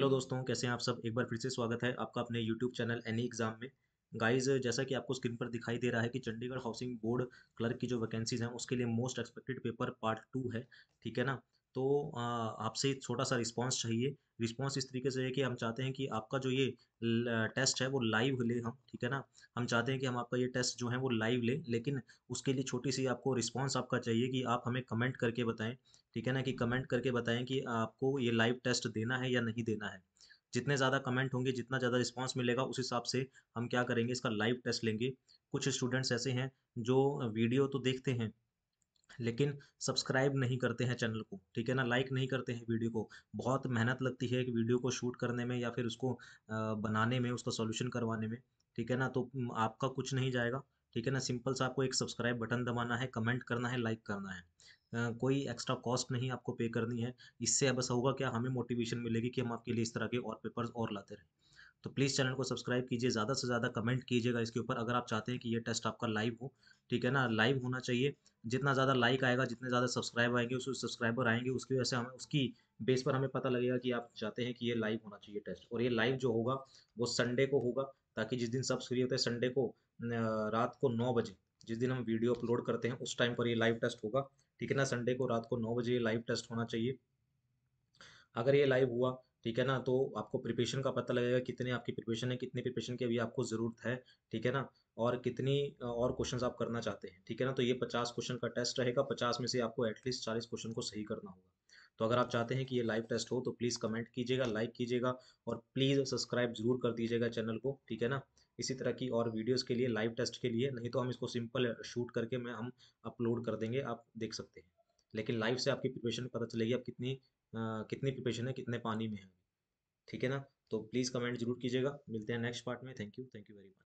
दोस्तों, कैसे हैं आप सब। एक बार फिर से स्वागत है आपका अपने यूट्यूब चैनल एनी एग्जाम में। गाइस, जैसा कि आपको स्क्रीन पर दिखाई दे रहा है कि चंडीगढ़ हाउसिंग बोर्ड क्लर्क की जो वैकेंसीज हैं उसके लिए मोस्ट एक्सपेक्टेड पेपर पार्ट 2 है। ठीक है ना। तो आपसे एक छोटा सा रिस्पांस चाहिए। रिस्पांस इस तरीके से है कि हम चाहते हैं कि आपका जो ये टेस्ट है वो लाइव ले हम। ठीक है ना। हम चाहते हैं कि हम आपका ये टेस्ट जो है वो लाइव ले, लेकिन उसके लिए छोटी सी आपको रिस्पांस आपका चाहिए कि आप हमें कमेंट करके बताएं। ठीक है ना, कि कमेंट करके बताएं कि आपको ये लाइव टेस्ट देना है या नहीं देना है। जितने ज़्यादा कमेंट होंगे, जितना ज़्यादा रिस्पांस मिलेगा, उस हिसाब से हम क्या करेंगे, इसका लाइव टेस्ट लेंगे। कुछ स्टूडेंट्स ऐसे हैं जो वीडियो तो देखते हैं लेकिन सब्सक्राइब नहीं करते हैं चैनल को। ठीक है ना, लाइक नहीं करते हैं वीडियो को। बहुत मेहनत लगती है एक वीडियो को शूट करने में या फिर उसको बनाने में, उसका सॉल्यूशन करवाने में। ठीक है ना, तो आपका कुछ नहीं जाएगा। ठीक है ना, सिंपल सा आपको एक सब्सक्राइब बटन दबाना है, कमेंट करना है, लाइक करना है। कोई एक्स्ट्रा कॉस्ट नहीं आपको पे करनी है। इससे बस होगा क्या, हमें मोटिवेशन मिलेगी कि हम आपके लिए इस तरह के और पेपर्स और लाते रहें। तो प्लीज़ चैनल को सब्सक्राइब कीजिए, ज़्यादा से ज़्यादा कमेंट कीजिएगा इसके ऊपर अगर आप चाहते हैं कि ये टेस्ट आपका लाइव हो। ठीक है ना, लाइव होना चाहिए। जितना ज़्यादा लाइक आएगा, जितने ज़्यादा सब्सक्राइब आएंगे, उस सब्सक्राइबर आएंगे, उसकी वजह से हमें उसकी बेस पर हमें पता लगेगा कि आप चाहते हैं कि ये लाइव होना चाहिए टेस्ट। और ये लाइव जो होगा वो संडे को होगा, ताकि जिस दिन सब फ्री होते हैं संडे को रात को 9 बजे, जिस दिन हम वीडियो अपलोड करते हैं उस टाइम पर ये लाइव टेस्ट होगा। ठीक है ना, संडे को रात को 9 बजे ये लाइव टेस्ट होना चाहिए। अगर ये लाइव हुआ, ठीक है ना, तो आपको प्रिपरेशन का पता लगेगा, कितने आपकी प्रिपरेशन है, कितनी प्रिपरेशन की अभी आपको ज़रूरत है। ठीक है ना, और कितनी और क्वेश्चंस आप करना चाहते हैं। ठीक है ना, तो ये 50 क्वेश्चन का टेस्ट रहेगा। 50 में से आपको एटलीस्ट 40 क्वेश्चन को सही करना होगा। तो अगर आप चाहते हैं कि ये लाइव टेस्ट हो तो प्लीज़ कमेंट कीजिएगा, लाइक कीजिएगा, और प्लीज़ सब्सक्राइब जरूर कर दीजिएगा चैनल को। ठीक है ना, इसी तरह की और वीडियोज़ के लिए, लाइव टेस्ट के लिए। नहीं तो हम इसको सिंपल शूट करके मैं हम अपलोड कर देंगे, आप देख सकते हैं। लेकिन लाइव से आपकी प्रिपरेशन पता चलेगी, आप कितनी प्रिपरेशन है, कितने पानी में है। ठीक है ना। तो प्लीज़ कमेंट जरूर कीजिएगा। मिलते हैं नेक्स्ट पार्ट में। Thank you very much.